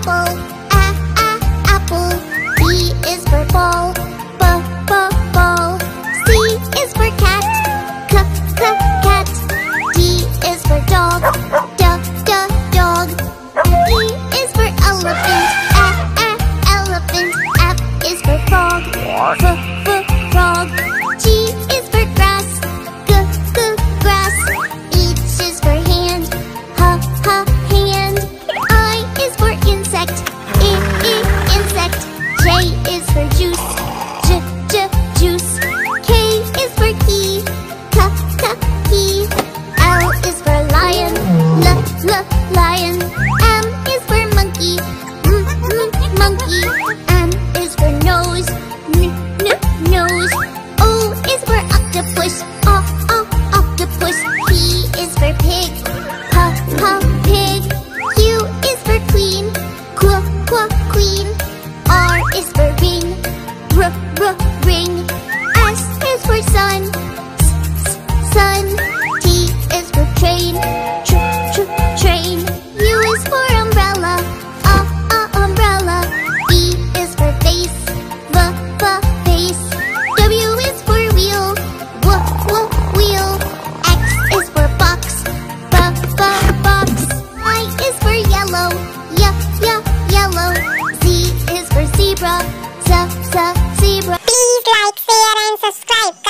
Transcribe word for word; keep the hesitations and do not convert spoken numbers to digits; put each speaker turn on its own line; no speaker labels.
apple. A, a, apple. B is for ball. B, b, ball. C is for cat. C, c, cat. D is for dog. D, d, dog. E is for elephant. A, a, elephant. F is for frog. F, f, frog. G is for grass. G, g, grass. H is for hand. H, h, hand. I is for insect. I, I, insect. J is for juice. J, j, juice. K is for key. K, k, key. L is for lion. L, l, lion. M is for monkey. M, m, monkey. N is for nose. N, n, nose. O is for octopus. O, o, octopus. P is for pig. P, p, pig. Q is for queen. Qu, qu, queen. R is for ring. R, r, ring. S is for sun. S, s, sun. T is for train. Tr, tr, train. U is for umbrella. A, a, umbrella. V is for face. V, v, face. W is for wheel. W, w, wheel. X is for box. B, b, box. Y is for yellow. Y, y, yellow. Z is for zebra. Z, z, zebra.
Please like, share and subscribe.